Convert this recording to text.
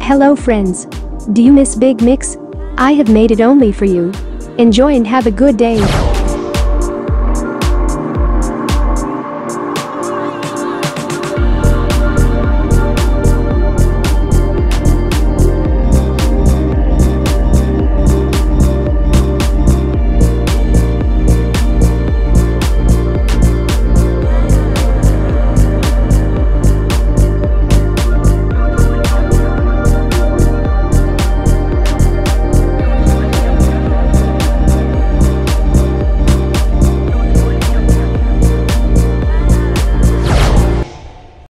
Hello friends. Do you miss Big Mix? I have made it only for you. Enjoy and have a good day.